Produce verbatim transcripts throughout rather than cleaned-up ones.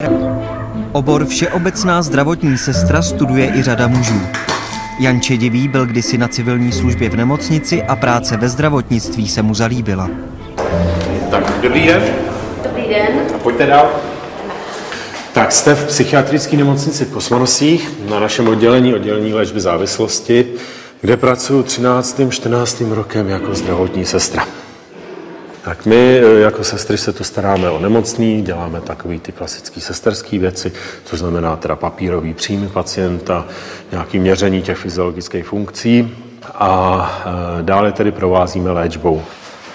Obor všeobecná zdravotní sestra studuje i řada mužů. Jan Čedivý byl kdysi na civilní službě v nemocnici a práce ve zdravotnictví se mu zalíbila. Tak, dobrý den. Dobrý den. A pojďte dál. Tak, jste v psychiatrické nemocnici v Kosmonosích na našem oddělení, oddělení léčby závislosti, kde pracuji třináctým čtrnáctým rokem jako zdravotní sestra. Tak my jako sestry se tu staráme o nemocný, děláme takový ty klasické sesterské věci, což znamená teda papírový příjmy pacienta, nějaké měření těch fyziologických funkcí a dále tedy provázíme léčbou.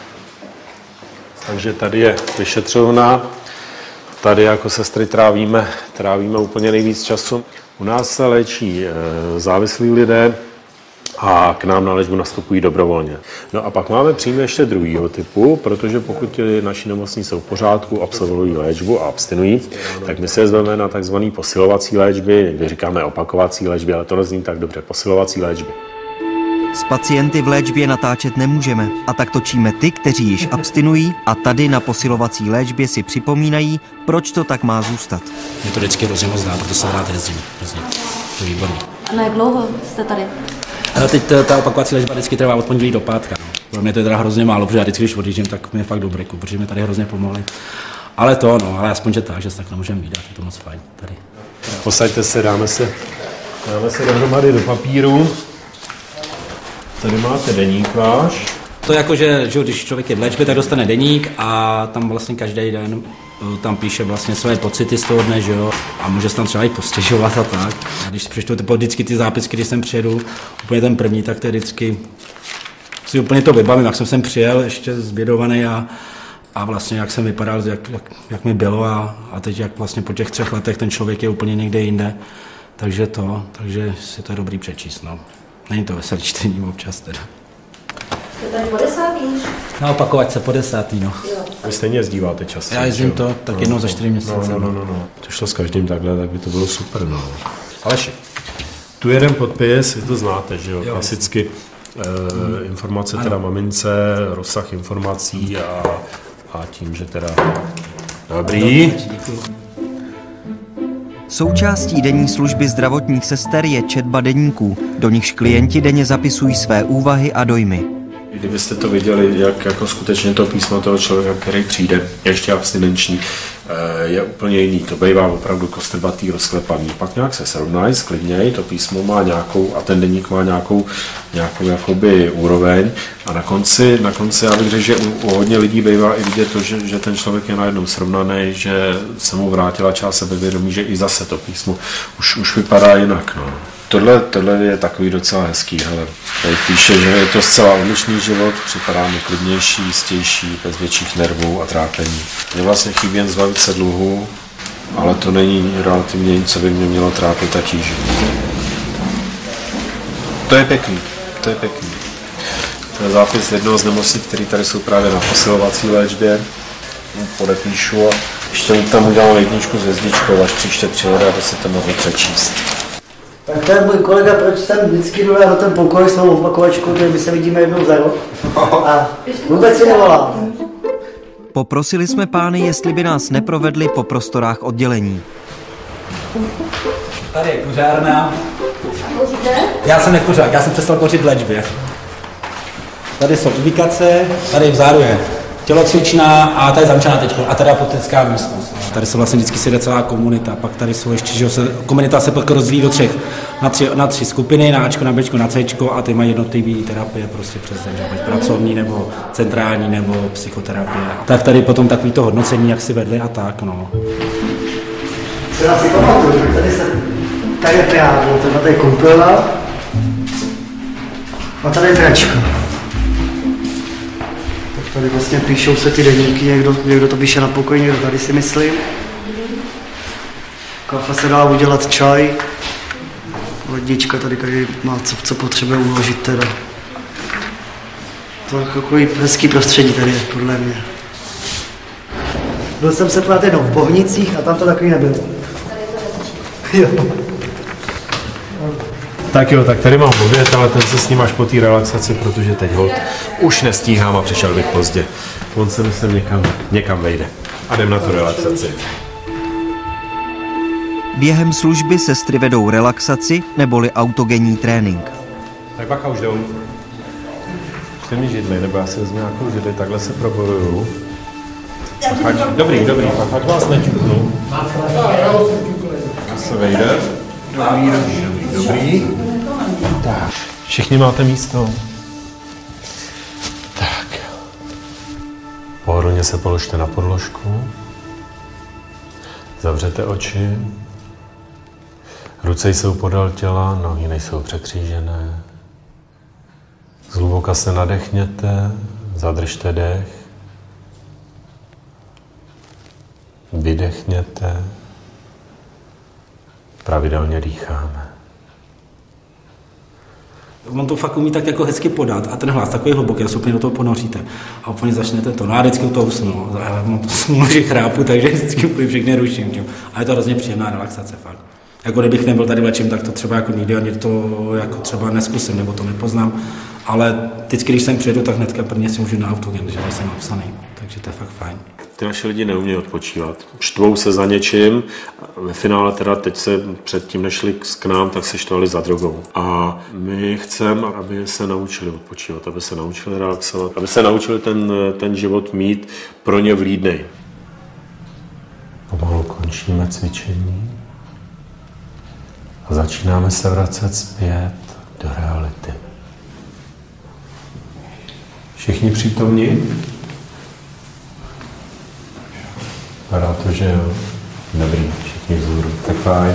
Takže tady je vyšetřovna, tady jako sestry trávíme, trávíme úplně nejvíc času. U nás se léčí závislí lidé a k nám na léčbu nastupují dobrovolně. No a pak máme příjmy ještě druhého typu, protože pokud naši nemocní jsou v pořádku, absolvují léčbu a abstinují, tak my se vezmeme na takzvané posilovací léčby, někdy říkáme opakovací léčby, ale to nezní tak dobře, posilovací léčby. S pacienty v léčbě natáčet nemůžeme a tak točíme ty, kteří již abstinují a tady na posilovací léčbě si připomínají, proč to tak má zůstat. Mě to vždycky hrozně moc dá, proto se rád jezdím. Hrozně. To je výborný. A na jak dlouho jste tady? Ale teď ta opakovací léčba vždycky trvá od pondělí do pátka. No. Pro mě to je teda hrozně málo, protože já vždycky, když odjíždím, tak mi je fakt dobrý, protože mi tady hrozně pomohli. Ale to, no, ale aspoň, že tak, že se tak nemůžeme vydat, je to moc fajn tady. Posaďte se, dáme se, dáme se dohromady do papíru. Tady máte deník váš. To je jako, že, že když člověk je v léčbě, tak dostane deník a tam vlastně každý den tam píše vlastně své pocity z toho dne, že jo, a může se tam třeba i postěžovat a tak. A když si přečtu vždycky ty zápisky, když jsem přijedu, úplně ten první, tak to je vždycky, si úplně to vybavím, jak jsem sem přijel, ještě zbědovaný a, a vlastně jak jsem vypadal, jak, jak, jak mi bylo a, a teď jak vlastně po těch třech letech ten člověk je úplně někde jinde. Takže to, takže si to je dobrý přečíst, no. Není to veselý čtení občas teda. Jste tady po desátý už? No, opakovat se po desátý, no. Jo. Vy stejně jezdíváte často. Já jezdím to tak no, jednou za čtyři měsíce. No, no, no, no, no. To šlo s každým takhle, tak by to bylo super, no. Aleši, tu jeden podpis, vy to znáte, že jo, jo. Klasicky eh, hmm. informace teda mamince, rozsah informací a, a tím, že teda... Dobrý. Součástí denní služby zdravotních sester je četba deníků, do nichž klienti denně zapisují své úvahy a dojmy. Kdybyste to viděli, jak jako skutečně to písmo toho člověka, který přijde, ještě abstinenční, je úplně jiný. To bývá opravdu kostrbatý, rozklepaný. Pak nějak se srovnají, sklidnějí, to písmo má nějakou, a ten deník má nějakou, nějakou jakoby úroveň. A na konci, na konci já bych řekl, že u, u hodně lidí bývá i vidět to, že, že ten člověk je najednou srovnaný, že se mu vrátila část sebevědomí, že i zase to písmo už, už vypadá jinak. No. Tohle, tohle je takový docela hezký, hele. Tady píše, že je to zcela odlišný život, připadá mi klidnější, jistější, bez větších nervů a trápení. Mě vlastně chybí jen zbavit se dluhu, ale to není relativně nic, co by mě mělo trápit a tížit. To je pěkný, to je pěkný. To je zápis jednoho z nemocnic, který tady jsou právě na posilovací léčbě. Podepíšu a ještě tam udělám jedničku s hvězdičkou, až příště přijede, aby se to mohlo přečíst. Tak to je můj kolega, proč jsem vždycky jdu na ten pokoj s novou opakovačkou, kde my se vidíme jednou za rok a vůbec si nevolám. Poprosili jsme pány, jestli by nás neprovedli po prostorách oddělení. Tady je kuřárna. Kouříte? Já jsem nekuřák, já jsem přestal kouřit v léčbě. Tady jsou ubikace, tady vzadu je tělocvičná a tady je zamčená teď a tady je apotekární místnost. Tady se vlastně vždycky sejde celá komunita, pak tady jsou ještě, že se, komunita se pak rozvíjí do třech, na tři, na tři skupiny, na Ačko, na Bčko, na Cčko a ty mají jednotlivé terapie prostě přes den, že pracovní nebo centrální nebo psychoterapie. Tak tady potom takový to hodnocení, jak si vedli a tak, no. Já si pamatuju, že tady se, tady je teátro, tady je koupelna a tady je tračka. Tady vlastně píšou se ty deníky, někdo, někdo to píše na pokoji, někdo tady si myslím. Kafe se dá udělat, čaj. Lednička tady každý má co, co potřebuje uložit teda. To je takový hezký prostředí tady je, podle mě. Byl jsem se právě jednou v Bohnicích a tam to takový nebylo. Jo. Tak jo, tak tady mám oběd, ale ten se s ním až po té relaxaci, protože teď hod už nestíhám a přišel bych pozdě. On se myslím někam, někam vejde. A jdem na tu relaxaci. Během služby sestry vedou relaxaci neboli autogenní trénink. Tak pak už jdou. Chce mi židli, nebo já si vezmu nějakou židli, takhle se probojuju. Dobrý, dobrý, pak ať vás nečuknu. A se vejde. Dobrý, dobrý, dobrý, dobrý. Tak, všichni máte místo. Tak. Pohodlně se položte na podložku. Zavřete oči. Ruce jsou podél těla, nohy nejsou překřížené. Zhluboka se nadechněte, zadržte dech. Vydechněte. Pravidelně dýcháme. On to fakt umí tak jako hezky podat a ten hlas takový hluboký, a se úplně do toho ponoříte a úplně začnete to. No a vždycky u toho usnu. Já mám to smůlu, že chrápu, takže vždycky úplně všechny ruším tím. A je to hrozně příjemná relaxace fakt. Jako kdybych nebyl tady vlečím, tak to třeba jako nikdy ani to jako třeba neskusím, nebo to nepoznám. Ale vždycky, když sem přijedu, tak hnedka prvně si můžu na autogen, že jsem napsaný. Takže to je fakt fajn. Ty naši lidi neumějí odpočívat. Štvou se za něčím. Ve finále teda teď se předtím nešli k nám, tak se štvali za drogou. A my chceme, aby se naučili odpočívat, aby se naučili relaxovat, aby se naučili ten, ten život mít pro ně vlídnej. Pomalu končíme cvičení a začínáme se vracet zpět do reality. Všichni přítomní? Vypadá to, že jo. Dobrý, všichni vzhůru. Tak fajn.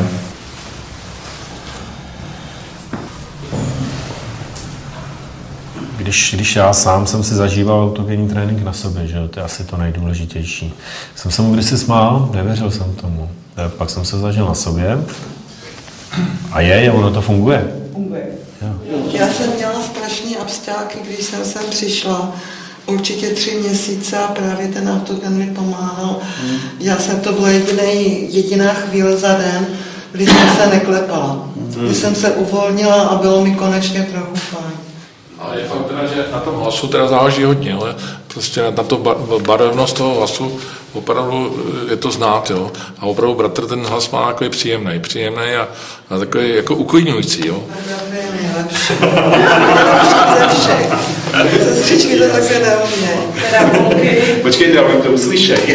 Když, když já sám jsem si zažíval autogenní trénink na sobě, že jo, to je asi to nejdůležitější. Jsem se mu kdysi smál, nevěřil jsem tomu. Pak jsem se zažil na sobě a je, ono to funguje. Funguje. Já jsem měla strašný abstáky, když jsem sem přišla. Určitě tři měsíce a právě ten autogen mi pomáhal. Hmm. Já jsem to byla jediný, jediná chvíle za den, kdy jsem se neklepala. Hmm. Kdy jsem se uvolnila a bylo mi konečně trochu fajn. Ale je fakt teda, že na tom hlasu teda záleží hodně, ale prostě na to barevnost toho hlasu opravdu je to znát, jo. A opravdu bratr ten hlas má takový příjemný, příjemný a, a takový jako uklidňující, jo. To je nejlepší. Ze všech. Sestřičky to také neumějí. Počkejte, já to uslyšej.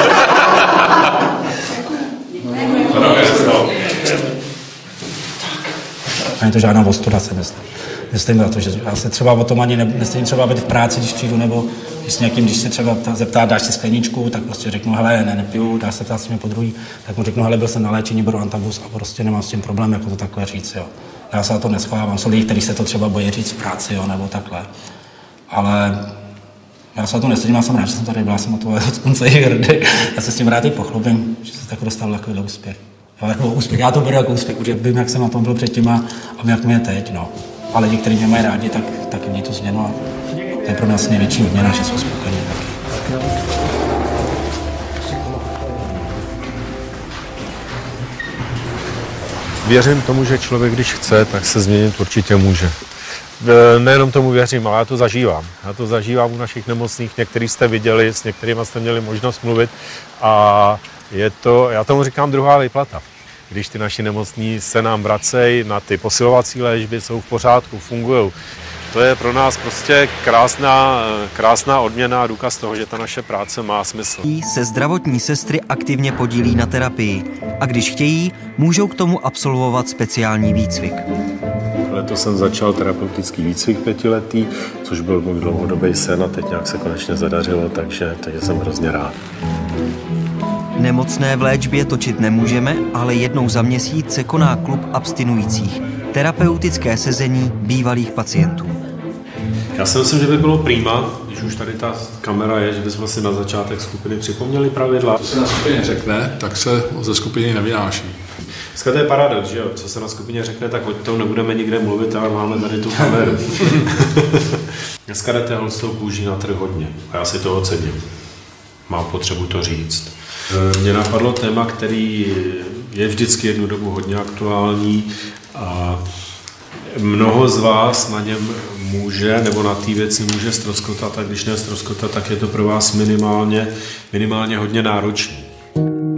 Není to žádná ostuda, se myslím. Myslím na to, že já se třeba o tom ani ne, nestejím třeba být v práci, když přijdu, nebo když s někým, když se třeba zeptá, dáš si skleničku, tak prostě řeknu, hele, ne, nepiju, dá se ptát si mě po druhý, tak mu řeknu, hele, byl jsem na léčení, beru antabus a prostě nemám s tím problém, jako to takhle říct, jo. Já se na to neschovávám, jsou lidi, kteří se to třeba bojí říct v práci, jo, nebo takhle. Ale já se na to nestydím, já jsem rád, že jsem tady byl, já jsem na to od konce i hrdý. Já se s tím rád i pochlubím, že se tak dostal takovýhle úspěch. Jo, jako úspěch, já to beru jako úspěch, protože vím, jak jsem na tom byl předtím a, a jak mě je teď, no. A lidi, kteří mě mají rádi, tak, tak vidí tu změnu a to je pro nás největší odměna, že jsou spokojení taky. Věřím tomu, že člověk, když chce, tak se změnit určitě může. Nejenom tomu věřím, ale já to zažívám. Já to zažívám u našich nemocných, některý jste viděli, s některými jste měli možnost mluvit a je to, já tomu říkám druhá výplata. Když ty naši nemocní se nám vracejí na ty posilovací léčby, jsou v pořádku, fungují. To je pro nás prostě krásná, krásná odměna a důkaz toho, že ta naše práce má smysl. Se zdravotní sestry aktivně podílí na terapii a když chtějí, můžou k tomu absolvovat speciální výcvik. Letos jsem začal terapeutický výcvik pětiletý, což byl můj dlouhodobý sen a teď nějak se konečně zadařilo, takže, takže jsem hrozně rád. Nemocné v léčbě točit nemůžeme, ale jednou za měsíc se koná klub abstinujících, terapeutické sezení bývalých pacientů. Já si myslím, že by bylo prima, když už tady ta kamera je, že bychom si na začátek skupiny připomněli pravidla. Co se na skupině řekne, tak se ze skupiny nevynáší. Dneska to je paradox, že jo? Co se na skupině řekne, tak o tom nebudeme nikde mluvit, ale máme tady tu kameru. Dneska jdete holstou kůží na trh hodně a já si toho cením. Mám potřebu to říct. Mně napadlo téma, který je vždycky jednu dobu hodně aktuální a mnoho z vás na něm může, nebo na té věci může ztroskotat a když ne ztroskotat, tak je to pro vás minimálně, minimálně hodně náročný.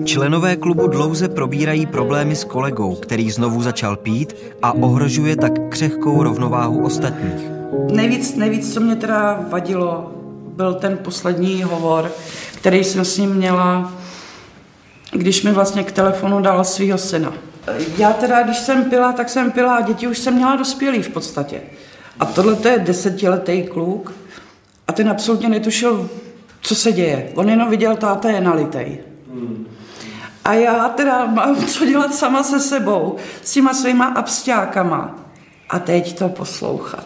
Členové klubu dlouze probírají problémy s kolegou, který znovu začal pít a ohrožuje tak křehkou rovnováhu ostatních. Nejvíc, nejvíc, co mě teda vadilo, byl ten poslední hovor, který jsem s ním měla, když mi vlastně k telefonu dal svýho syna. Já teda, když jsem pila, tak jsem pila a děti už jsem měla dospělý v podstatě. A tohle to je desetiletý kluk a ten absolutně netušil, co se děje. On jenom viděl, táta je nalitej. A já teda mám co dělat sama se sebou, s těma svýma absťákama. A teď to poslouchat.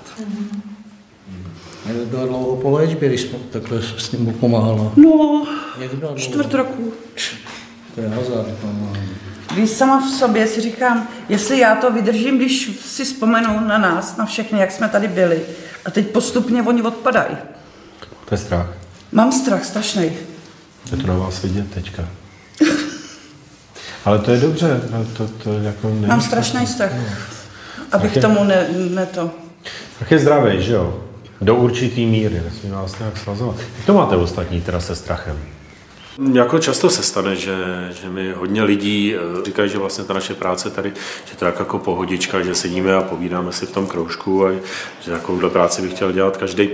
Jak bylo dlouho po léčbě, když jsme takhle s ním pomáhala? No, čtvrt roku. To je hazard. Když sama v sobě si říkám, jestli já to vydržím, když si vzpomenu na nás, na všechny, jak jsme tady byli. A teď postupně oni odpadají. To je strach. Mám strach, strašný. Je to na vás vidět teďka. Ale to je dobře. To, to jako Mám strašný strach, no. Abych je, tomu ne, ne to... Tak je zdravý, že jo? Do určitý míry, nesmí nás nějak svazovat. Jak to máte ostatní teda se strachem? Jako často se stane, že, že mi hodně lidí říkají, že vlastně ta naše práce tady, že to je jako pohodička, že sedíme a povídáme si v tom kroužku a že takovouhle práci bych chtěl dělat každý.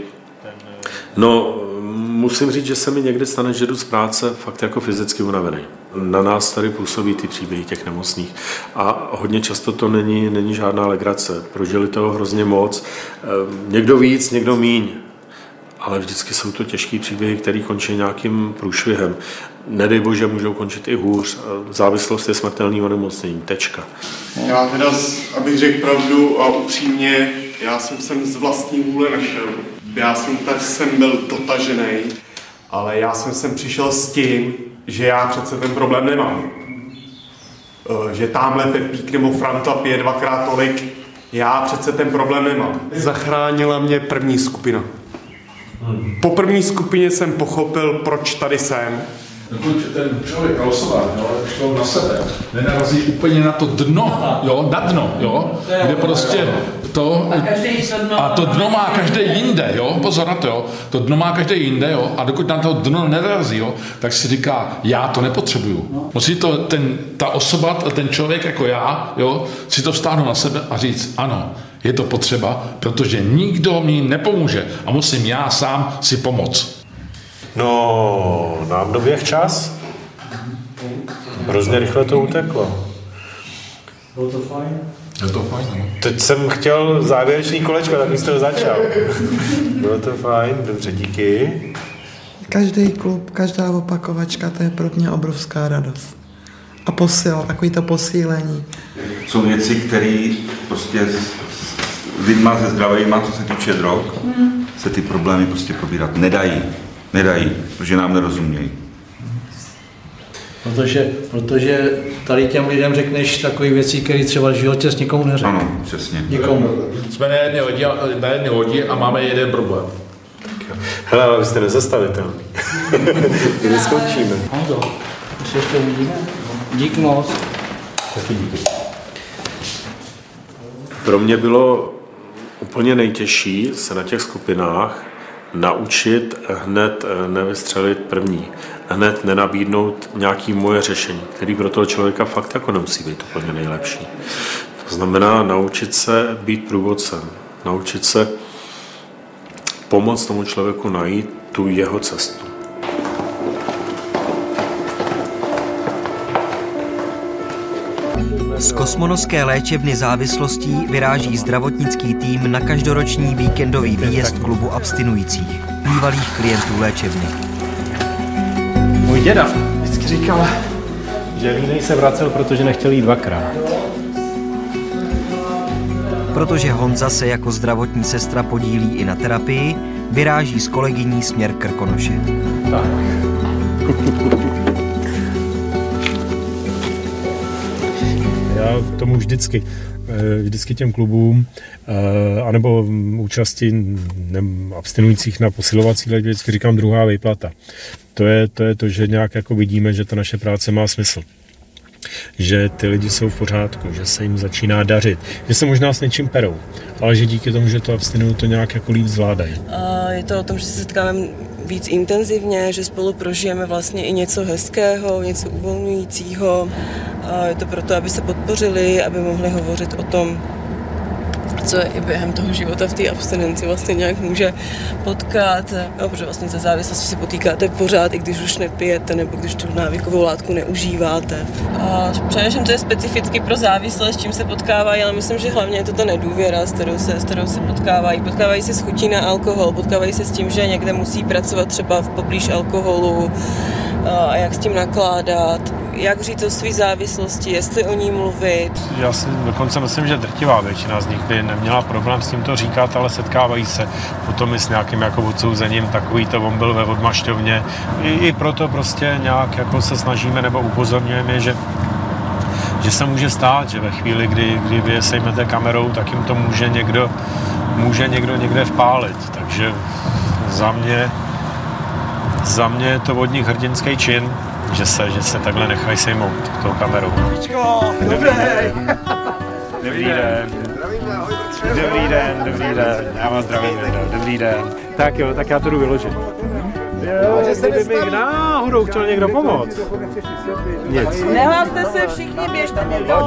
No, musím říct, že se mi někdy stane, že jdu z práce fakt jako fyzicky unavený. Na nás tady působí ty příběhy těch nemocných a hodně často to není, není žádná legrace. Prožili toho hrozně moc, někdo víc, někdo míň. Ale vždycky jsou to těžké příběhy, které končí nějakým průšvihem. Nedej bože, můžou končit i hůř. Závislost je smrtelný onemocnění. Tečka. Já teda, abych řekl pravdu a upřímně, já jsem sem z vlastní vůle nešel. Já jsem tak sem byl dotažený, ale já jsem sem přišel s tím, že já přece ten problém nemám. Že tamhle Pepík nebo Franta pije dvakrát tolik, já přece ten problém nemám. Zachránila mě první skupina. Po první skupině jsem pochopil, proč tady jsem. Dokud ten člověk, osoba, šlo na sebe, nenarazí úplně na to dno, jo, na dno, jo, kde prostě to, a to dno má každý jinde, jo, pozor na to, jo, to dno má každý jinde, jo, a dokud na to dno nenarazí, jo, tak si říká, já to nepotřebuju. Musí to ten, ta osoba, ten člověk jako já, jo, si to vztáhnout na sebe a říct, ano, je to potřeba, protože nikdo mi nepomůže a musím já sám si pomoct. No, nám doběh čas. Hrozně rychle to uteklo. Bylo to fajn? Je to fajn, no. Teď jsem chtěl závěrečný kolečko, tak jste ho začal. Bylo to fajn, dobře, díky. Každý klub, každá opakovačka, to je pro mě obrovská radost. A posil, takový to posílení. Jsou věci, které prostě s lidma se zdravejma, co se týče drog, hmm. se ty problémy prostě probírat nedají. Nedají, protože nám nerozumějí. Protože, protože tady těm lidem řekneš takové věci, které třeba v životě s nikomu neřekne. Ano, přesně. Nikomu. Jsme na jedné hodě, na jedné hodě a máme jeden problém. Hele, ale vy jste nezastavitelný. Kdy skončíme? Honzo, si ještě uvidíme. Dík moc. Taky díky. Pro mě bylo úplně nejtěžší se na těch skupinách naučit hned nevystřelit první, hned nenabídnout nějaké moje řešení, který pro toho člověka fakt jako nemusí být úplně nejlepší. To znamená naučit se být průvodcem, naučit se pomoct tomu člověku najít tu jeho cestu. Z Kosmonovské léčebny závislostí vyráží zdravotnický tým na každoroční víkendový výjezd klubu abstinujících, bývalých klientů léčebny. Můj děda vždycky říkal, že línej se vracel, protože nechtěl jít dvakrát. Protože Honza se jako zdravotní sestra podílí i na terapii, vyráží s kolegyní směr Krkonoše. Tak. Já tomu vždycky, vždycky těm klubům, anebo účasti abstinujících na posilovací léčbě, vždycky říkám druhá výplata. To je, to je to, že nějak jako vidíme, že ta naše práce má smysl. Že ty lidi jsou v pořádku, že se jim začíná dařit, že se možná s něčím perou, ale že díky tomu, že to abstinují, to nějak jako líp zvládají. Je to o tom, že se setkáváme víc intenzivně, že spolu prožijeme vlastně i něco hezkého, něco uvolňujícího. A je to proto, aby se podpořili, aby mohli hovořit o tom, co i během toho života v té abstinenci vlastně nějak může potkat. Jo, protože vlastně ze závislosti se potýkáte pořád, i když už nepijete, nebo když tu návykovou látku neužíváte. A především to je specificky pro závislost, s čím se potkávají, ale myslím, že hlavně je to ta nedůvěra, s kterou se, s kterou se potkávají. Potkávají se s chutí na alkohol, potkávají se s tím, že někde musí pracovat třeba v poblíž alkoholu a jak s tím nakládat, jak říct o své závislosti, jestli o ní mluvit. Já si dokonce myslím, že drtivá většina z nich by neměla problém s tím to říkat, ale setkávají se potom i s nějakým jako odsouzením, takový to on byl ve odmašťovně. I, i proto prostě nějak jako se snažíme nebo upozorňujeme, že že se může stát, že ve chvíli, kdy, kdy vy je sejmete kamerou, tak jim to může někdo, může někdo někde vpálit. Takže za mě, za mě je to od nich hrdinský čin, že se, že se takhle nechají sejmout tou kamerou. Dobrý den. Dobrý den. Dobrý den, dobrý den. Já vás zdravím, dobrý den. Tak jo, tak já to jdu vyložit. Jo, kdyby mi náhodou chtěl někdo pomoct. Nic. Nehlaste se všichni, běžte mi do.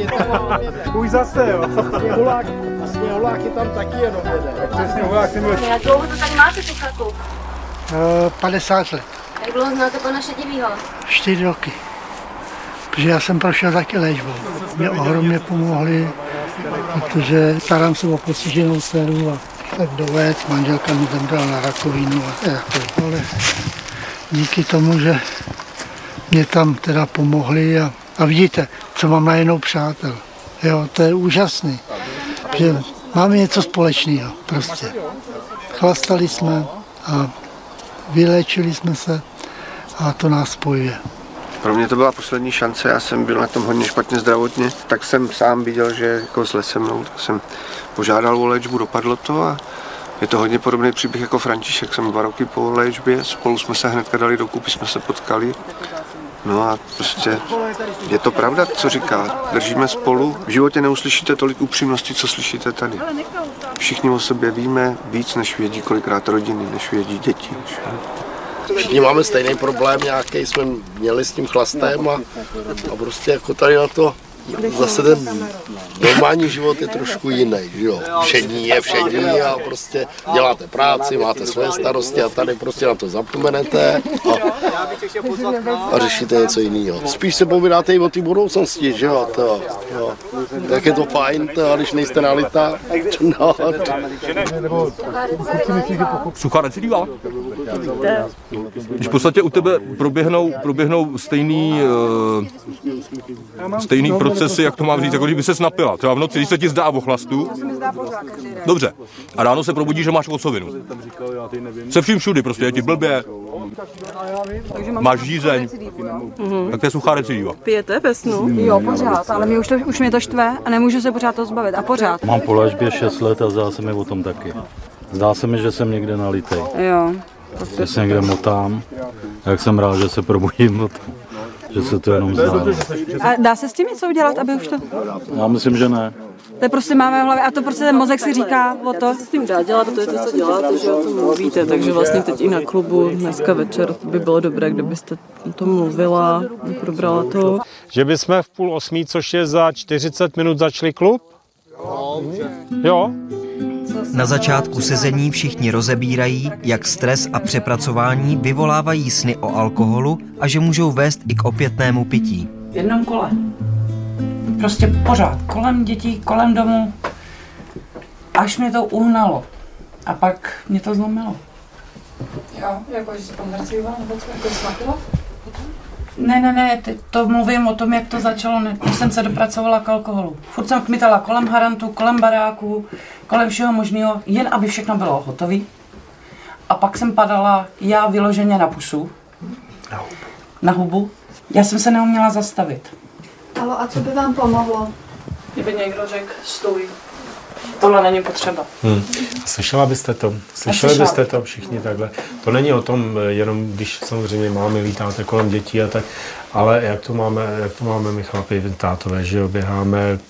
Už zase, jo. Sněhulák, sněhulák je tam taky jenom jeden. Tak sněhulák jsem byl... Jak dlouho to tady máte, tu chatu? Uh, padesát let. Jak dlouho znáte pana Šedivýho? Čtyři roky. Protože já jsem prošel taky léčbou. Mě ohromně pomohli, protože starám se o postiženou dceru a tak doved, manželka mi zemřela na rakovinu a jako, ale díky tomu, že mě tam teda pomohli a, a vidíte, co mám najednou přátel. Jo, to je úžasný, že máme něco společného prostě. Chlastali jsme a vyléčili jsme se a to nás spojuje. Pro mě to byla poslední šance, já jsem byl na tom hodně špatně zdravotně, tak jsem sám viděl, že jako zle se mnou, tak jsem požádal o léčbu, dopadlo to a je to hodně podobný příběh jako František, jsem dva roky po léčbě, spolu jsme se hnedka dali dokupy, jsme se potkali. No a prostě je to pravda, co říká, držíme spolu, v životě neuslyšíte tolik upřímnosti, co slyšíte tady. Všichni o sobě víme víc, než vědí kolikrát rodiny, než vědí děti. Než... Všichni máme stejný problém nějaký, jsme měli s tím chlastem a, a prostě jako tady na to zase ten normální život je trošku jiný, že jo. Všední je všední a prostě děláte práci, máte svoje starosti a tady prostě na to zapomenete a, a řešíte něco jiného. Spíš se povídáte i o té budoucnosti, že jo, to, jo. Tak je to fajn, to, když nejste realita. No. Suchá recidiva? Když v podstatě u tebe proběhnou, proběhnou stejný, uh, stejný procesy, jak to mám říct, jako když by ses napila. Třeba v noci, když se ti zdá o chlastu. Dobře. A ráno se probudíš, že máš ocovinu. Se vším všudy, prostě je ti blbě. Máš žízeň. Mhm. Tak to je suchá recidiva. Pijete ve snu? Jo, pořád, ale mě už, to, už mě to štve a nemůžu se pořád to zbavit. A pořád. Mám po léčbě šest let a zdá se mi o tom taky. Zdá se mi, že jsem někde nalitej. Jo. Že se někde motám. Jak jsem rád, že se probudím o tom. Že se to jenom zdá. A dá se s tím něco udělat, aby už to... Já myslím, že ne. To prostě máme v hlavě a to prostě ten mozek si říká o to. S tím dá dělat, to je to, co děláte, že o tom mluvíte, takže vlastně teď i na klubu dneska večer by bylo dobré, kdybyste o tom mluvila, probrala to. Že bychom v půl osmí, což je za čtyřicet minut, začali klub? Jo. Na začátku sezení všichni rozebírají, jak stres a přepracování vyvolávají sny o alkoholu a že můžou vést i k opětnému pití. V jednom kole. Prostě pořád. Kolem dětí, kolem domu. Až mě to uhnalo. A pak mě to zlomilo. Jo, jako že jsi pomrcívala, nebo co, jako smatilo? Ne, ne, ne, teď to mluvím o tom, jak to začalo, když jsem se dopracovala k alkoholu. Furt jsem kmitala kolem harantu, kolem baráků, kolem všeho možného, jen aby všechno bylo hotové. A pak jsem padala já vyloženě na pusu. Na hubu. Na hubu. Já jsem se neuměla zastavit. Alo, a co by vám pomohlo? Kdyby někdo řekl, stůj. Tohle není potřeba. Hmm. Slyšela byste to? Slyšeli byste to všichni takhle? To není o tom, jenom když samozřejmě máme lítáte kolem dětí a tak, ale jak to máme, jak to máme my chlapi, tátové, že jo, běháme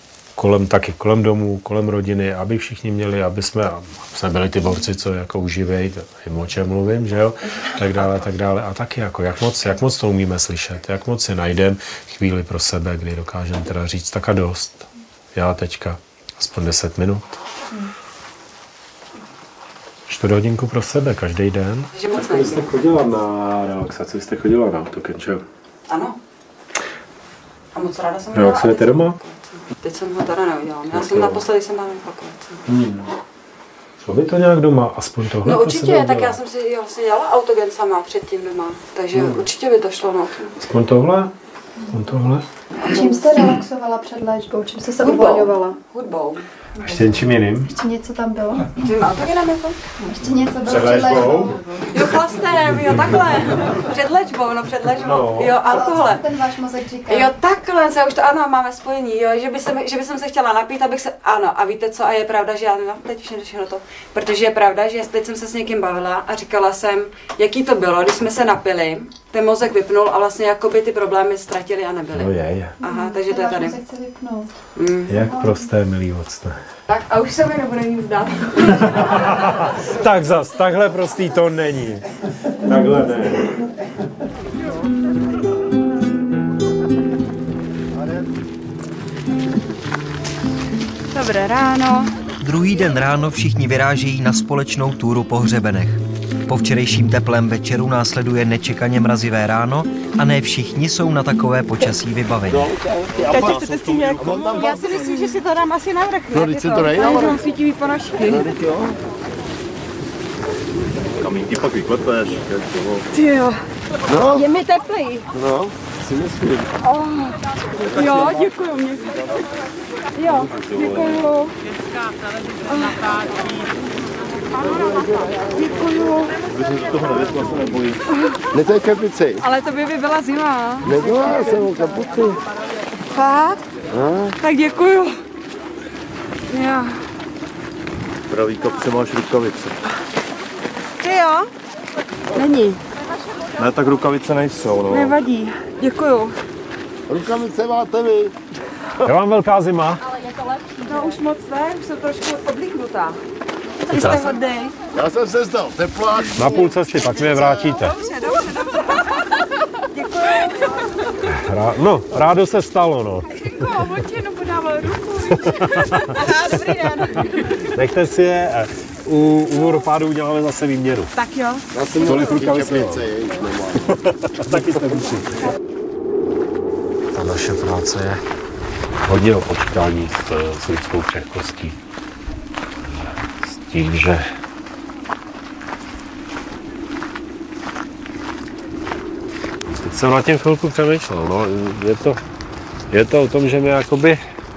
kolem, taky kolem domů, kolem rodiny, aby všichni měli, aby jsme, jsme byli ty borci, co jako uživějí, jim o čem mluvím, že jo, tak dále, tak dále. A taky jako, jak moc, jak moc to umíme slyšet, jak moc si najdem chvíli pro sebe, kdy dokážeme teda říct tak a dost. Já teďka aspoň deset minut. Čtvrt hodinku pro sebe, každý den. Vy jste chodila na relaxaci, jste chodila na autokenčel. Ano. A moc ráda jsem Relaxujete doma? Teď jsem ho teda neudělala. Já jsem naposledy jsem byla na Hmm. Šlo by to nějak doma, aspoň tohle? No určitě, tak já jsem si vlastně dělala autogen sama předtím doma, takže hmm. určitě by to šlo. No. Aspoň tohle? Aspoň tohle? A čím jste relaxovala před léčbou? Čím jste se uvolňovala? Hudbou. A ještě něčím jiným? Ještě něco tam bylo? Tím autogenem jako? Ještě něco bylo před léčbou? Jo, chlastem, jo, takhle. Před léčbou, no před léčbou. No. Jo, alkohole. Ten váš mozek říká. Jo, takhle, já už to ano, máme spojení, jo, že by jsem, že by jsem se chtěla napít, abych se, ano, a víte co, a je pravda, že já nemám teď všechno, všechno to, protože je pravda, že teď jsem se s někým bavila a říkala jsem, jaký to bylo, když jsme se napili, ten mozek vypnul a vlastně jakoby ty problémy ztratili a nebyly. No je. Aha, takže to je tady. Mozek chce vypnout. Mm. Jak prosté, milý octe. Tak a už se mi nebude nic dát. Tak zas, takhle prostý to není. Takhle ne. Dobré ráno. Druhý den ráno všichni vyrážejí na společnou túru po hřebenech. Po včerejším teplém večeru následuje nečekaně mrazivé ráno a ne všichni jsou na takové počasí vybaveni. Tati, chcete s tím nějak? Já si myslím, že si to dám asi na vrch. No, teď si to nejde na vrch. Mám svítivý ponožky. Kamínky pak vyklepeš. Ty jo. No. Je mi teplý. No, si myslím. Oh. Jo, děkuju mě. Jo, děkuju. Oh. Děkuju. Myslím, že toho nevětla se nebojí. Necej kapici. Ale to by by byla zima. Nebyla, já jsem u kapuci. Fakt? No. Tak děkuju. Jo. Pravý kapce máš rukavice. Ty jo? Není. Ne, tak rukavice nejsou, no. Nevadí. Děkuju. Rukavice máte vy. Já mám velká zima. Ale je to lepší. No už moc ne, už jsem trošku oblíknutá. Vy jste hodnej. Já jsem se zdal teplák. Na půl cesty, pak mi je vrátíte. Dobře, dobře, dobře. Děkuju. Rá, no, rádo se stalo, no. Děkuju, on ti jenom podával ruku. Aha, dobrý den. Nechte si je, u, u vodopádu uděláme zase výměru. Tak jo. Já jsem tolik rukavic nemám. Taky jste musí. Ta naše práce je hodně o počítání s, s lidskou křehkostí. S tím, že teď jsem na tím chvilku přemýšlel, no, je to, je to o tom, že my jakoby,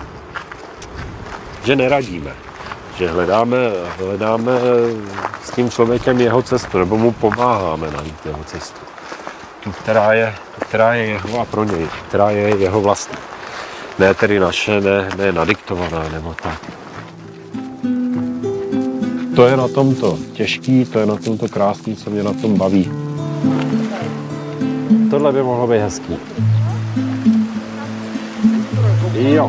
že neradíme, že hledáme, hledáme s tím člověkem jeho cestu, nebo mu pomáháme najít jeho cestu. Tu, která je, která je jeho a pro něj, která je jeho vlastní. Ne tedy naše, ne, ne nadiktovaná, nebo tak. To je na tomto těžký, to je na tomto krásný, co mě na tom baví. Tohle by mohlo být hezký. Jo.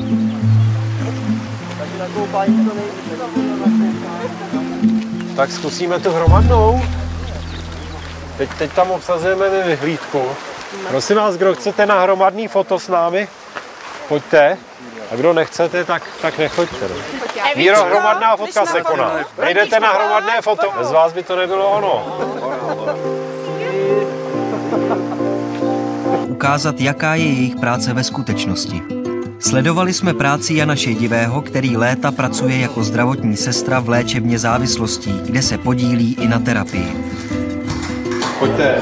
Tak zkusíme tu hromadnou. Teď, teď tam obsazujeme my vyhlídku. Prosím vás, kdo chcete na hromadný foto s námi, pojďte. A kdo nechcete, tak, tak nechoďte. No. Míro, hromadná fotka se koná. Nejdete na hromadné foto. Bez vás by to nebylo ono. Ukázat, jaká je jejich práce ve skutečnosti. Sledovali jsme práci Jana Šedivého, který léta pracuje jako zdravotní sestra v léčebně závislostí, kde se podílí i na terapii. Pojďte.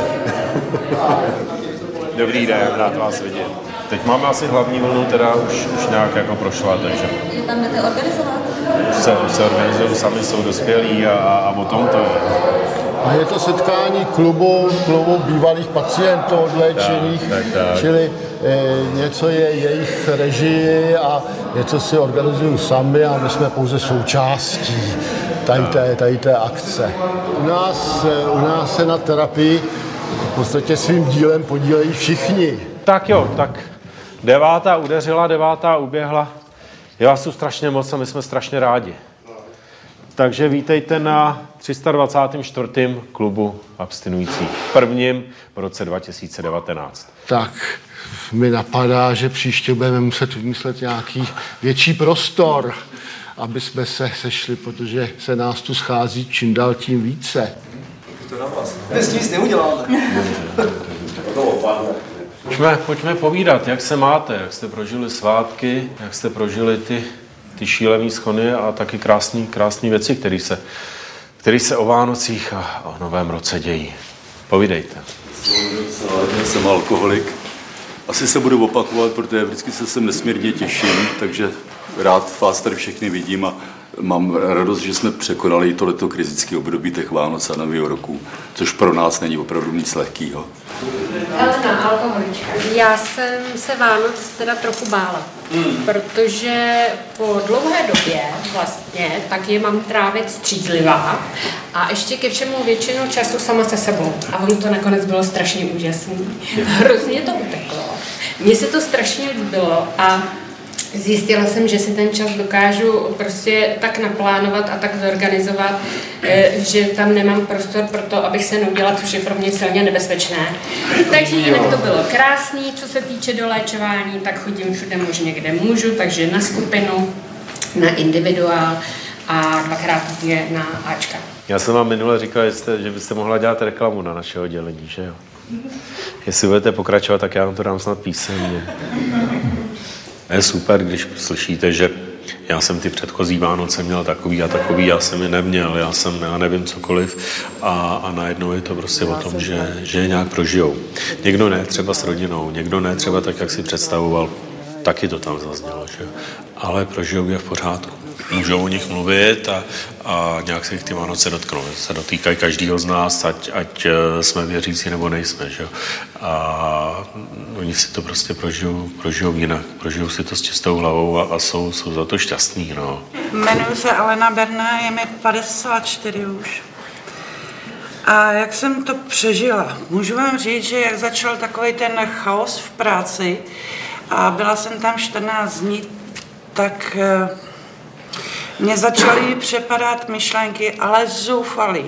Dobrý den, rád vás vidět. Teď máme asi hlavní vlnu, teda už, už nějak jako prošla, takže... Tam jdete organizovat? Už se, už se organizují, sami jsou dospělí a, a o tom to je. A je to setkání klubu, klubu bývalých pacientů odléčených, tak, tak, tak. Čili e, něco je jejich režii a něco si organizují sami a my jsme pouze součástí tady té, tady té akce. U nás, u nás se na terapii v podstatě svým dílem podílejí všichni. Tak jo, tak devátá udeřila, devátá uběhla. Je vás tu strašně moc a my jsme strašně rádi. Takže vítejte na tři sta dvacátém čtvrtém klubu abstinujících. Prvním v roce dva tisíce devatenáct. Tak mi napadá, že příště budeme muset vymyslet nějaký větší prostor, aby jsme se sešli, protože se nás tu schází čím dál tím více. To na vás. My s tím nic neuděláme. Pojďme, pojďme povídat, jak se máte, jak jste prožili svátky, jak jste prožili ty, ty šílené schody a taky krásné krásné věci, které se, který se o Vánocích a o Novém roce dějí. Povídejte. Já jsem alkoholik. Asi se budu opakovat, protože vždycky se sem nesmírně těším, takže rád vás tady všechny vidím a mám radost, že jsme překonali tohleto kritické období těch Vánoc a Nového roku, což pro nás není opravdu nic lehkýho. Elena, alkoholička. Já jsem se Vánoc teda trochu bála, mm. protože po dlouhé době vlastně tak je mám trávit střízlivá a ještě ke všemu většinu času sama se sebou. A ono to nakonec bylo strašně úžasný. Hrozně to uteklo. Mně se to strašně líbilo a zjistila jsem, že si ten čas dokážu prostě tak naplánovat a tak zorganizovat, že tam nemám prostor pro to, abych se nudila, což je pro mě silně nebezpečné. Takže jinak to bylo krásný, co se týče doléčování, tak chodím všude možně, kde můžu, takže na skupinu, na individuál a dvakrát týdně na Ačka. Já jsem vám minule říkal, že, jste, že byste mohla dělat reklamu na naše oddělení, že jo? Jestli budete pokračovat, tak já vám to dám snad písemně. Je super, když slyšíte, že já jsem ty předchozí Vánoce měl takový a takový, já jsem je neměl, já jsem, já nevím cokoliv a, a najednou je to prostě o tom, že, že je nějak prožijou. Někdo ne, třeba s rodinou, někdo ne, třeba tak, jak si představoval, taky to tam zaznělo, že? Ale prožijou je v pořádku. Můžou o nich mluvit a, a nějak se jich ty Vánoce dotknou. Se dotýkají každýho z nás, ať, ať jsme věřící nebo nejsme. Že? A oni si to prostě prožijou, prožijou jinak. Prožijou si to s čistou hlavou a, a jsou, jsou za to šťastní. No. Jmenuji se Alena Berna, je mi padesát čtyři už. A jak jsem to přežila? Můžu vám říct, že jak začal takový ten chaos v práci a byla jsem tam čtrnáct dní, tak mě začaly přepadat myšlenky, ale zoufalý.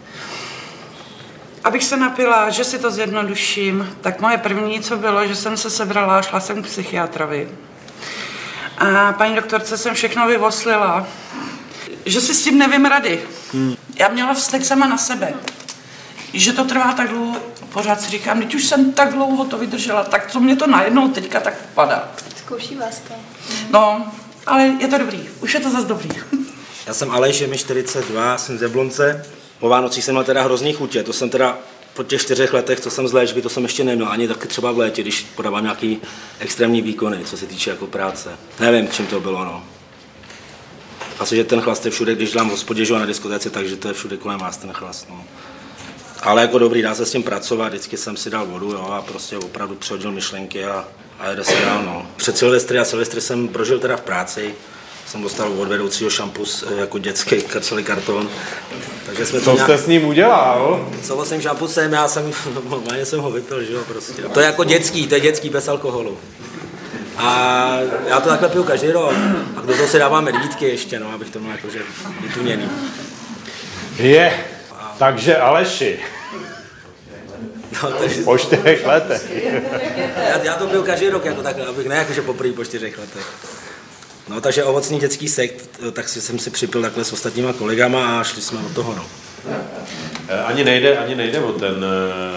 Abych se napila, že si to zjednoduším, tak moje první, co bylo, že jsem se sebrala a šla jsem k psychiatrovi. A paní doktorce jsem všechno vyvoslila, že si s tím nevím rady. Hmm. Já měla vztek sama na sebe, že to trvá tak dlouho, pořád si říkám, když už jsem tak dlouho to vydržela, tak co mě to najednou teďka tak padá. Zkouší vás to. No, ale je to dobrý, už je to zase dobrý. Já jsem Aleš, je mi čtyřicet dva, jsem z Jablonce. Po Vánocích jsem měl teda hrozný chutě, to jsem teda po těch čtyřech letech, co jsem z léčby, to jsem ještě neměl, ani taky třeba v létě, když podávám nějaký extrémní výkony, co se týče jako práce. Nevím, čím to bylo, no. Asi, že ten chlast je všude, když dělám v hospodě, že na diskotéce, takže to je všude kolem vás ten chlast, no. Ale jako dobrý, dá se s tím pracovat, vždycky jsem si dal vodu, jo, a prostě opravdu přehodil myšlenky a, a jde se dál, no. Před Silvestry a Silvestry jsem prožil teda v práci, jsem dostal od vedoucího šampus jako dětský celý karton. Takže jsme Co to jste nějak... s ním udělal? Co s tím šampusem, já jsem, normálně jsem ho vypil, že jo, prostě. To je jako dětský, to je dětský bez alkoholu. A já to takhle piju každý rok. A do toho si dávám medvídky ještě, no, abych to měl jakože vytuněný. Je, takže Aleši. No, takže... Po čtyřech letech. já, já to piju každý rok, jako tak, abych ne jakože poprvé po čtyřech letech. No, takže ovocný dětský sekt, tak si jsem si připil takhle s ostatníma kolegama a šli jsme od toho, no. Ani nejde, ani nejde o ten,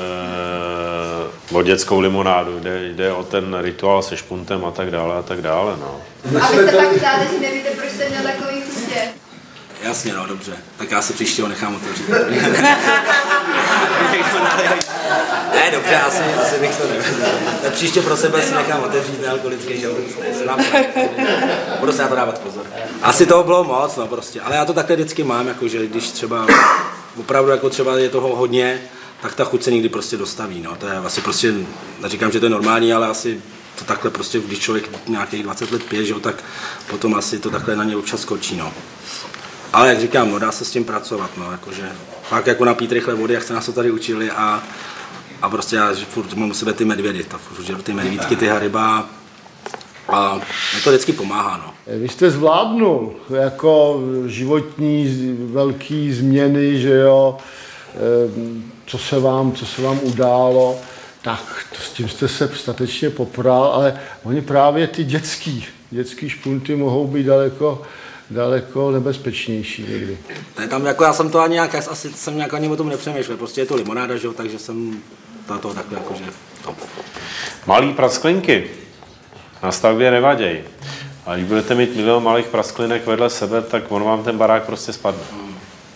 o dětskou limonádu, jde, jde o ten rituál se špuntem a tak dále a tak dále, no. A vy se pak ptáte, že nevíte, proč jste měl takový chutě. Jasně, no, dobře. Tak já si příštího nechám otevřít. Ne, dobře, asi, asi bych to nevěděl. Tak příště pro sebe si nechám otevřít nealkoholický žaludec. Budu se na to dávat pozor. Asi toho bylo moc, no prostě. Ale já to takhle vždycky mám, jakože když třeba opravdu jako třeba je toho hodně, tak ta chuť se někdy prostě dostaví, no. To je asi prostě, neříkám, že to je normální, ale asi to takhle prostě, když člověk nějakých dvacet let pije, že jo, tak potom asi to takhle na ně občas skočí, no. Ale jak říkám, no, dá se s tím pracovat, no, jakože fakt jako napít rychle vody, jak jste nás to tady učili a, a prostě já furt mám u sebe ty medvědy, ta, furt žeru ty medvídky, ty hariba A mě to vždycky pomáhá. No. Vy jste zvládnul jako životní velký změny, že jo, co se vám, co se vám událo, tak to, s tím jste se statečně popral, ale oni právě ty dětský, dětský špunty mohou být daleko, daleko nebezpečnější někdy. Ne, tam jako já jsem to ani nějak, asi jsem nějak ani o tom nepřemýšlel, prostě je to limonáda, že jo, takže jsem na to takhle jakože to. Malý prasklinky na stavbě nevaděj. A když budete mít milion malých prasklinek vedle sebe, tak on vám ten barák prostě spadne. Hmm.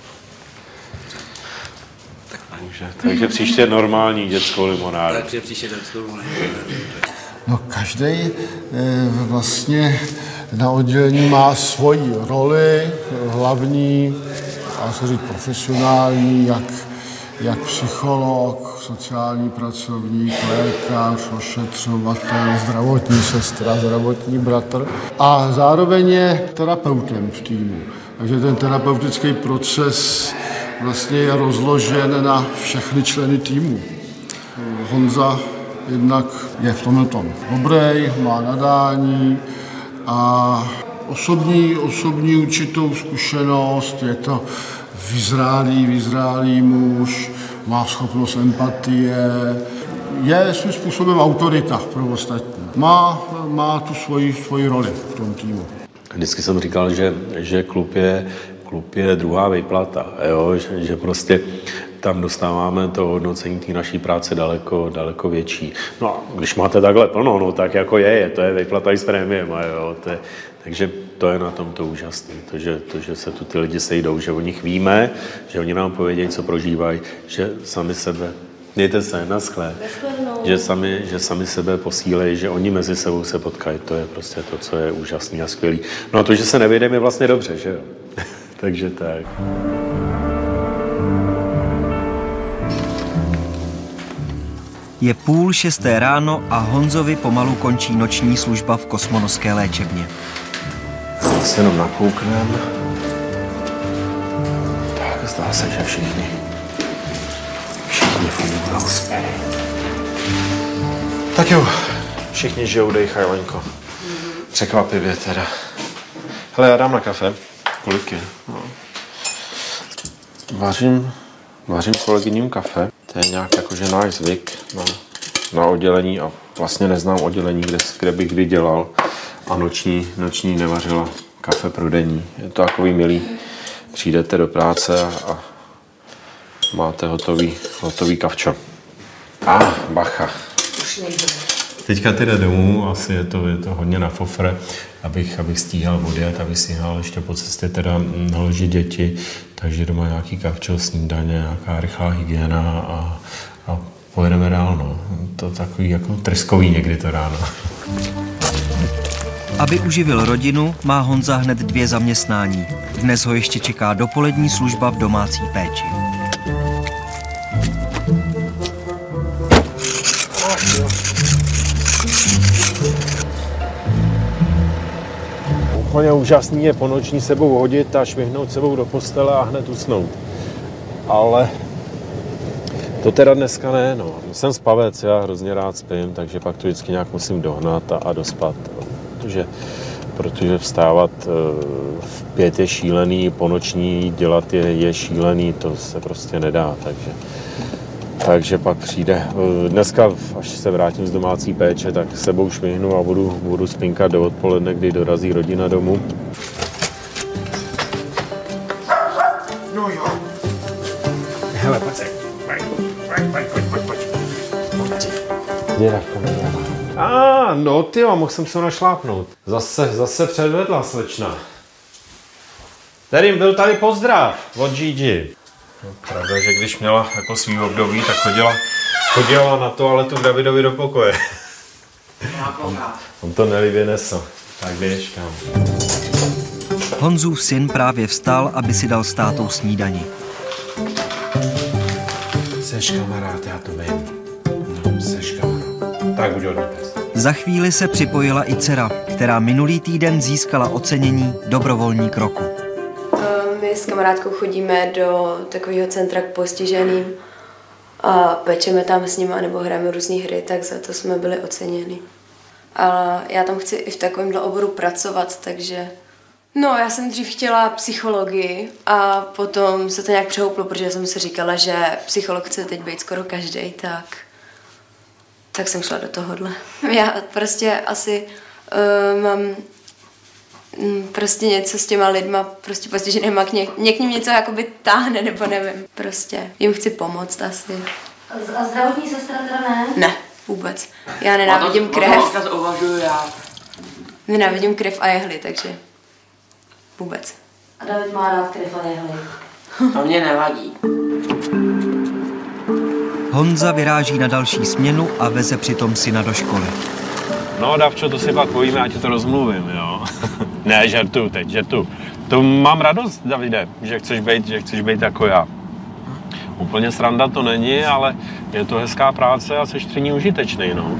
Takže, takže příště normální dětskou limonádu. Takže příště dětskou limonádu. No každý vlastně na oddělení má svoji roli, hlavní, dá se říct profesionální, jak, jak psycholog, sociální pracovník, lékař, ošetřovatel, zdravotní sestra, zdravotní bratr a zároveň je terapeutem v týmu. Takže ten terapeutický proces vlastně je rozložen na všechny členy týmu. Honza jednak je v tomhle tom dobrý, má nadání a osobní, osobní určitou zkušenost, je to vyzrálý, vyzrálý muž, má schopnost empatie, je svým způsobem autorita pro ostatní. Má, má tu svoji, svoji roli v tom týmu. Vždycky jsem říkal, že, že klub je, klub je druhá výplata, jo? Že, že prostě tam dostáváme to hodnocení té naší práce daleko, daleko větší. No a když máte takhle plno, no tak jako je, je to je výplata i s prémiem, jo? To je, takže to je na tom to úžasné, to že, to, že se tu ty lidi sejdou, že o nich víme, že oni nám povědějí, co prožívají, že sami sebe, mějte se, naschle, že sami, že sami sebe posílejí, že oni mezi sebou se potkají, to je prostě to, co je úžasný a skvělý. No a to, že se nevědeme, je vlastně dobře, že jo? Takže tak. Je půl šesté ráno a Honzovi pomalu končí noční služba v Kosmonoské léčebně. Se jenom nakouknem. Tak, zdá se, že všichni, všichni fungují skvěle. Tak jo, všichni žijou, dejchaj, Lenko. Překvapivě teda. Hele, já dám na kafe. Kolik je? No. Vařím, vařím kolegyním kafe. To je nějak jakože náš zvyk na, na oddělení a vlastně neznám oddělení, kde, kde bych kdy dělal a noční, noční nevařila kafe pro denní. Je to takový milý. Přijdete do práce a, a máte hotový, hotový kavčo. A ah, bacha. Teďka teda domů, asi je to, je to hodně na fofre, abych, abych stíhal odjet, abych stíhal ještě po cestě teda naložit děti, takže doma nějaký kavčo, snídaně, nějaká rychlá hygiena a, a pojedeme dál, no. To takový jako trskový někdy to ráno. Aby uživil rodinu, má Honza hned dvě zaměstnání. Dnes ho ještě čeká dopolední služba v domácí péči. Úplně úžasný je po noční sebou hodit a švihnout sebou do postele a hned usnout. Ale to teda dneska ne, no. Jsem spavec, já hrozně rád spím, takže pak to vždycky nějak musím dohnat a, a dospat. Protože, protože vstávat v pět je šílený, po noční dělat je, je šílený, to se prostě nedá, takže... Takže pak přijde. Dneska, až se vrátím z domácí péče, tak sebou šmihnu a budu, budu spinkat do odpoledne, kdy dorazí rodina domů. No jo. Hele, pojď se. Pojď, pojď, pojď, pojď, pojď. Pojď. Děravka, děravka. A, no ty jo, mohl jsem se našlápnout. Zase, zase předvedla slečna. Kterým byl tady pozdrav od Gigi. No, pravda, že když měla jako svý období, tak chodila, chodila na toaletu k Davidovi do pokoje. on, on to nelibě nesl. Tak běž kam. Honzův syn právě vstal, aby si dal s tátou snídani. Seš kamarád, já to vím. No, seš kamarád. Tak buď hodný pes. Za chvíli se připojila i dcera, která minulý týden získala ocenění Dobrovolník roku. My s kamarádkou chodíme do takového centra k postiženým a pečeme tam s nimi nebo hrajeme různé hry, tak za to jsme byli oceněni. A já tam chci i v takovémhle oboru pracovat, takže... No, já jsem dřív chtěla psychologii a potom se to nějak přehouplo, protože jsem si říkala, že psycholog chce teď být skoro každej, tak... Tak jsem šla do tohohle. Já prostě asi uh, mám um, prostě něco s těma lidma, prostě postiženým a ně, mě k ním něco jakoby táhne, nebo nevím. Prostě jim chci pomoct asi. A zdravotní sestra teda ne? Ne, vůbec. Já nenávidím krev. To uvažuju já. Nenávidím krev a jehly, takže vůbec. A David má rád krev a jehly. To mě nevadí. Honza vyráží na další směnu a veze přitom syna do školy. No, Davčo, to si pak povíme, ať to rozmluvím, jo. Ne, žertu teď, žertu. To mám radost, Davide, že chceš být, že chceš být jako já. Úplně sranda to není, ale je to hezká práce a seš při ní užitečný, no.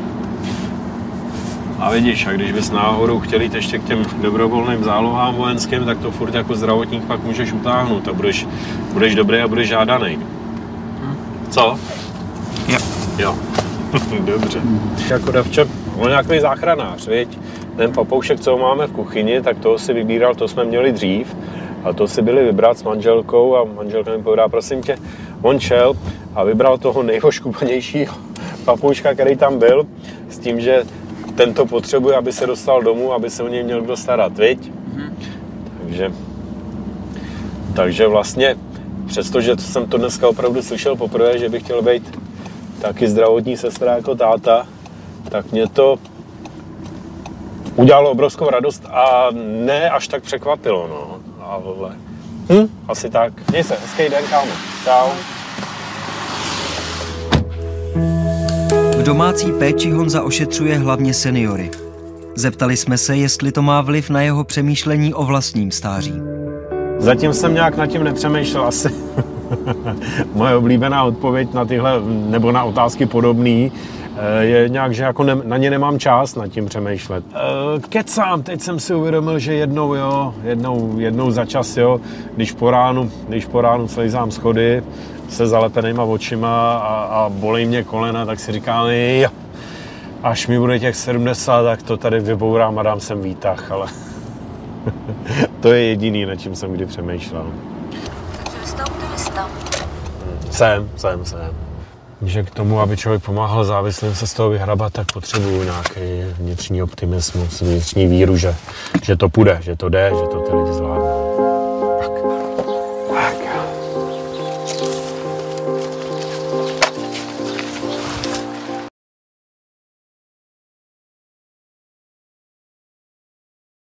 A vidíš, a když bys náhodou chtěl jít ještě k těm dobrovolným zálohám vojenským, tak to furt jako zdravotník pak můžeš utáhnout a budeš, budeš dobrý a budeš žádaný. Co? Jo. Jo. Dobře. Jako Davče, on nějaký záchranář, viď? Ten papoušek, co máme v kuchyni, tak toho si vybíral, to jsme měli dřív. A to si byli vybrat s manželkou a manželka mi povedá, prosím tě, on šel a vybral toho nejvoškupanějšího papouška, který tam byl, s tím, že tento potřebuje, aby se dostal domů, aby se o něj měl kdo starat, viď? Mm. Takže, takže vlastně, přestože jsem to dneska opravdu slyšel poprvé, že bych chtěl být taky zdravotní sestra jako táta, tak mě to udělalo obrovskou radost a ne až tak překvapilo, no. Ale... Hm, asi tak. Měj se, hezký den, kámo. Čau. V domácí péči Honza ošetřuje hlavně seniory. Zeptali jsme se, jestli to má vliv na jeho přemýšlení o vlastním stáří. Zatím jsem nějak nad tím nepřemýšlel asi. Moje oblíbená odpověď na tyhle, nebo na otázky podobný, je nějak, že jako ne, na ně nemám čas nad tím přemýšlet. Kecám, teď jsem si uvědomil, že jednou, jo, jednou, jednou za čas, jo, když po ránu, když po ránu slejzám schody se zalepenýma očima a, a bolí mě kolena, tak si říkám, jo, až mi bude těch sedmdesát, tak to tady vybourám a dám sem výtah, ale to je jediný, nad čím jsem kdy přemýšlel. Takže jste optimista? Jsem, jsem, jsem. Že k tomu, aby člověk pomáhal závislým se z toho vyhrabat, tak potřebuju nějaký vnitřní optimismus, vnitřní víru, že, že to půjde, že to jde, že to ty lidi zvládnou.